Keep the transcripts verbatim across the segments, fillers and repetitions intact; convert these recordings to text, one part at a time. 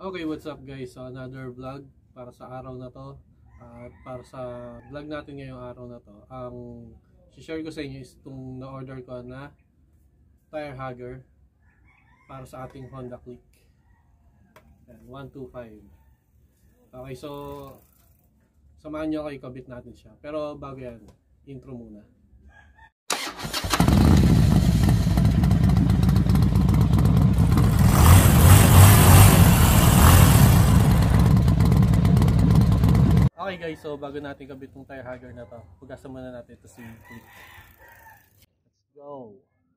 Okay, what's up guys? So another vlog para sa araw na to. At para sa vlog natin ngayong araw na to, ang share ko sa inyo is itong na-order ko na tire hugger para sa ating Honda Click. one two five. Okay, so samahan nyo ako, ikabit natin siya. Pero bago yan, intro muna. Okay guys, so bago natin kabit ng tire hugger na to, pugasan muna natin ito si Click. Let's go!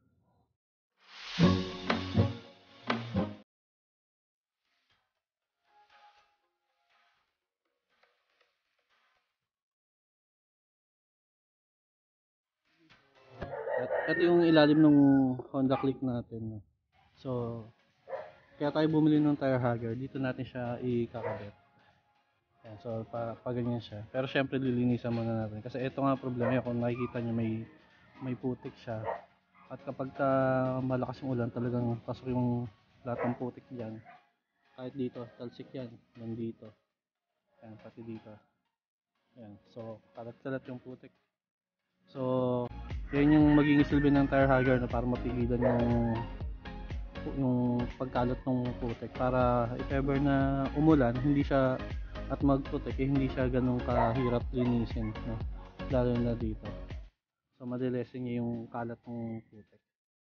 Ito yung ilalim ng Honda Click natin. So, kaya tayo bumili ng tire hugger, dito natin siya ikakabit. Yan, so, pa, pa ganyan siya. Pero syempre lilinisan muna natin. Kasi ito nga problema, kung nakikita nyo may, may putik siya. At kapag ka malakas yung ulan, talagang pasok yung lahat ng putik dyan. Kahit dito, talsik yan. Nandito. Yan, pati dito. Yan, so, kalat-kalat yung putik. So, yan yung magiging silbi ng tire hugger na para mapigilan yung yung pagkalat ng putik, para if ever na umulan hindi siya at magputik, eh, hindi siya ganun kahirap linisin, no? Lalo na dito, so madelesin niya yung kalat ng putik.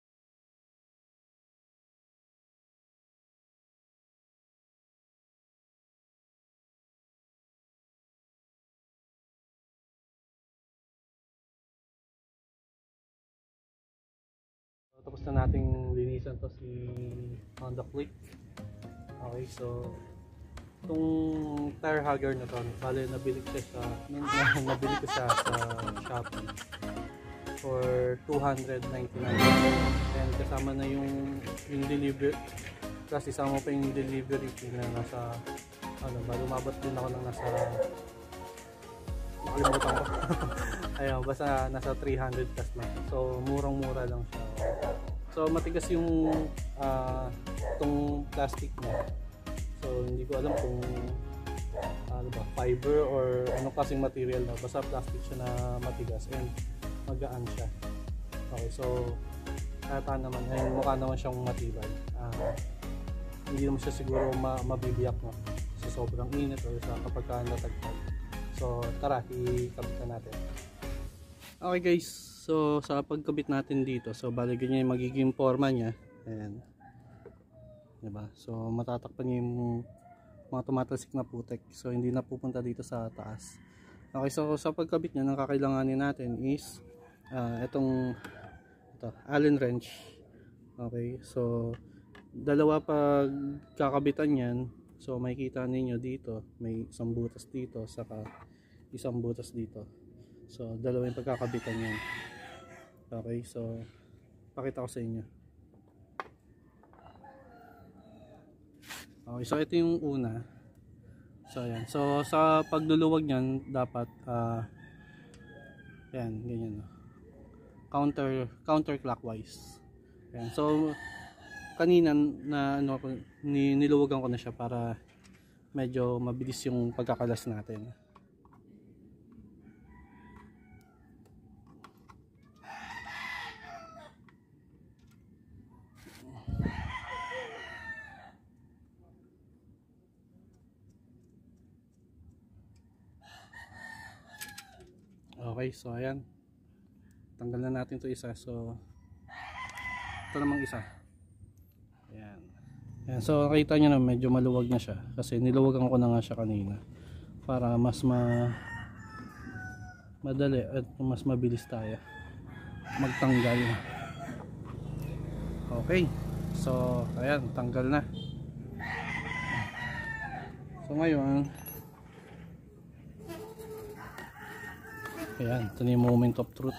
Tapos na nating linisan to si Honda Click. Okay, so itong tire hugger na to, bale nabili ko siya sa nabili ko siya sa Shopee for two hundred ninety-nine, and kasama na yung yung delivery, kasi isama pa yung delivery fee na nasa ano ba, lumabot din ako ng nasa nakalimutan ko ayun, basta nasa three hundred plus lang. So murang mura lang siya. So matigas yung uh, itong plastic niya. So hindi ko alam kung ano ba, fiber or ano kasing material na. Basta plastic siya na matigas and magaan siya. Okay, so kata naman, ayun, mukha naman siyang matibay. Uh, hindi naman siya siguro ma mabibiyak, no? Sa sobrang init or sa kapag ka natagpag. So tara, ikabit na natin. Okay guys, so sa pagkabit natin dito, so bali ganyan yung magiging forma niya. Ayan, diba? So matatakpan niya yung mga tumatalsik na putik, so hindi na pupunta dito sa taas. Okay, so sa pagkabit niya, ang kakailanganin natin is uh, itong ito, Allen wrench. Okay, so dalawa pag kakabitan yan. So makikita ninyo dito, may isang butas dito, saka isang butas dito. So dalawa yung pagkakabitan yan. Okay, so pakita ko sa inyo. Okay, so ito yung una. So ayan, so sa pagluluwag niyan dapat uh, ayan, ganyan, counter counterclockwise. Ayan, so kanina na ano, niluwagan ko na siya para medyo mabilis yung pagkakalas natin. Okay, so ayan, tanggal na natin to isa. So ito namang isa. Ayan. Ayan, so nakita nyo na medyo maluwag na siya kasi niluwagan ko na nga siya kanina para mas ma madali at mas mabilis tayo magtanggal. Okay, so ayan, tanggal na. So ngayon, ayan, ito na yung moment of truth.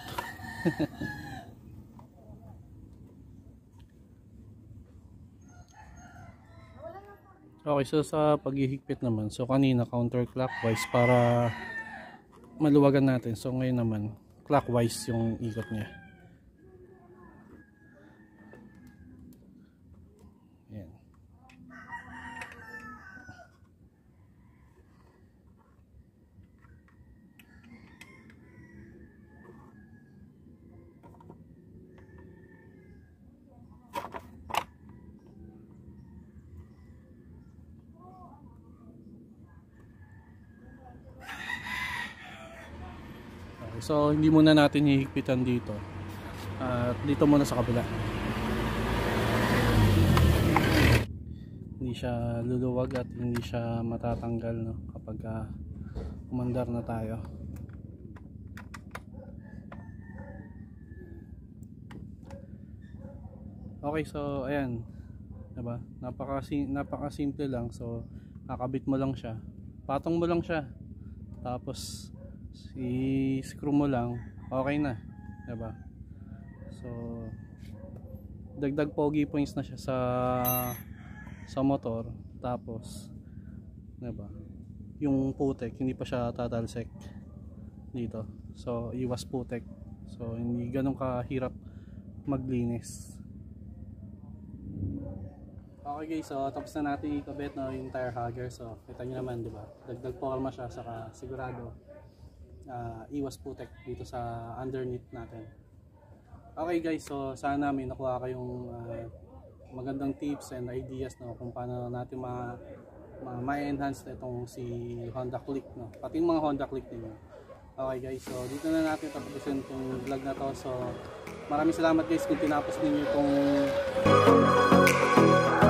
Okay, so sa paghihigpit naman, so kanina counterclockwise para maluwagan natin. So ngayon naman clockwise yung ikot niya. Ayan. so hindi muna natin hihigpitan dito. At uh, dito muna sa kabila. Hindi siya luluwag at hindi siya matatanggal, no, kapag uh, umandar na tayo. Okay, so ayan, diba? Napaka napaka simple lang. So kakabit mo lang siya, patong mo lang siya, tapos i-screw mo lang, okay na, diba? So dagdag pogi points na siya sa sa motor. Tapos diba, yung putek hindi pa siya tatalsik dito, so iwas putek, so hindi ganun kahirap maglinis. Okay guys, so tapos na natin ikabit, no, yung tire hugger. So kita nyo naman, diba, dagdag forma siya, saka sigurado uh, iwas putek dito sa underneath natin. Okay guys, so sana may nakuha kayong uh, magandang tips and ideas, no, kung paano natin ma ma-enhance ma itong si Honda Click, no, pati yung mga Honda Click ninyo. Okay guys, so dito na natin tapusin itong vlog na to. So maraming salamat guys kung tinapos ninyo itong